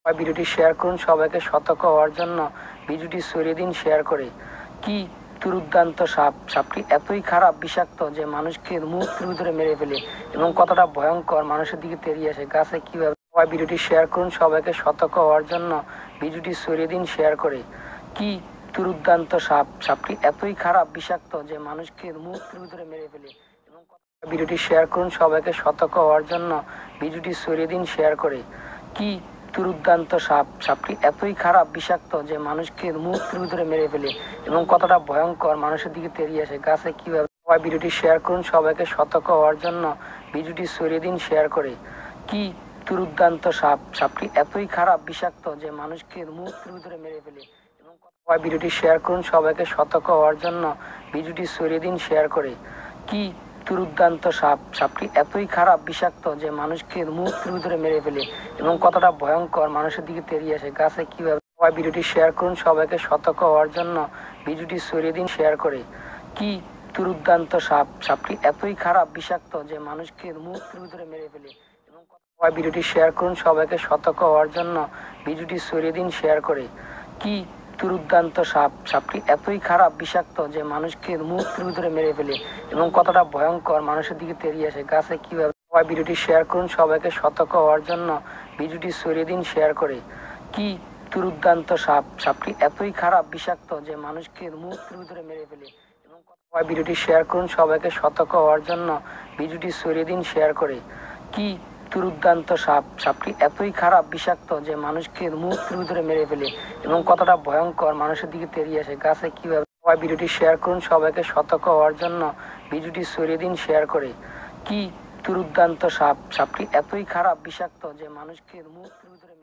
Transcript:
ভিডিওটি শেয়ার করুন সবাইকে সতর্ক হওয়ার জন্য। ভিডিওটি ছড়িয়ে দিন শেয়ার করে। কি দুর্দান্ত সাপ! সাপটি এতই খারাপ, বিষাক্ত যে মানুষকে মুহূর্তের ভিতরে মেরে ফেলে এবং কতটা ভয়ঙ্কর মানুষের দিকে তেড়িয়ে আসে। গাছে কিভাবে! ভিডিওটি শেয়ার করুন সবাইকে সতর্ক হওয়ার জন্য। ভিডিওটি ছড়িয়ে দিন শেয়ার করে। কি দুর্দান্ত সাপ! সাপটি এতই খারাপ, বিষাক্ত যে মানুষকে মুহূর্তের ভিতরে মেরে ফেলে এবং ভিডিওটি শেয়ার করুন সবাইকে সতর্ক হওয়ার জন্য। ভিডিওটি ছড়িয়ে দিন শেয়ার করে। কি দুর্দান্ত সাপ! সাপটি এতই খারাপ, বিষাক্ত যে মানুষকে মুহূর্তের ভিতরে মেরে ফেলে এবং কতটা ভয়ঙ্কর মানুষের দিকে তেড়িয়ে আসে। গাছে কিভাবে! ভিডিওটি শেয়ার করুন সবাইকে সতর্ক হওয়ার জন্য। ভিডিওটি ছড়িয়ে দিন শেয়ার করে। কি দুর্দান্ত সাপ! সাপটি এতই খারাপ, বিষাক্ত যে মানুষকে মুহূর্তের ভিতরে মেরে ফেলে এবং ভিডিওটি শেয়ার করুন সবাইকে সতর্ক হওয়ার জন্য। ভিডিওটি ছড়িয়ে দিন শেয়ার করে। কি দুর্দান্ত সাপ! সাপটি এতই খারাপ, বিষাক্ত যে মানুষকে মুহূর্তের ভিতরে মেরে ফেলে এবং কতটা ভয়ঙ্কর মানুষের দিকে তেড়িয়ে আসে। গাছে কিভাবে! ভিডিওটি শেয়ার করুন সবাইকে সতর্ক হওয়ার জন্য। ভিডিওটি ছড়িয়ে দিন শেয়ার করে। কি দুর্দান্ত সাপ! সাপটি এতই খারাপ, বিষাক্ত যে মানুষকে মুহূর্তের ভিতরে মেরে ফেলে এবং ভিডিওটি শেয়ার করুন সবাইকে সতর্ক হওয়ার জন্য। ভিডিওটি ছড়িয়ে দিন শেয়ার করে। কি দুর্দান্ত সাপ! সাপটি এতই খারাপ, বিষাক্ত যে মানুষকে মুহূর্তের ভিতরে মেরে ফেলে এবং কতটা ভয়ঙ্কর মানুষের দিকে তেড়িয়ে আসে। গাছে কিভাবে! ভিডিওটি শেয়ার করুন সবাইকে সতর্ক হওয়ার জন্য। ভিডিওটি ছড়িয়ে দিন শেয়ার করে। কি দুর্দান্ত সাপ! সাপটি এতই খারাপ, বিষাক্ত যে মানুষকে মুহূর্তের ভিতরে মেরে ফেলে এবং ভিডিওটি শেয়ার করুন সবাইকে সতর্ক হওয়ার জন্য। ভিডিওটি ছড়িয়ে দিন শেয়ার করে। কি দুর্দান্ত সাপ! সাপটি এতই খারাপ, বিষাক্ত যে মানুষকে মুহূর্তের ভিতরে মেরে ফেলে এবং কতটা ভয়ঙ্কর মানুষের দিকে তেড়িয়ে আসে। গাছে কিভাবে! ভিডিওটি শেয়ার করুন সবাইকে সতর্ক হওয়ার জন্য। ভিডিওটি ছড়িয়ে দিন শেয়ার করে। কি দুর্দান্ত সাপ! সাপটি এতই খারাপ, বিষাক্ত যে মানুষকে মুহূর্তের ভিতরে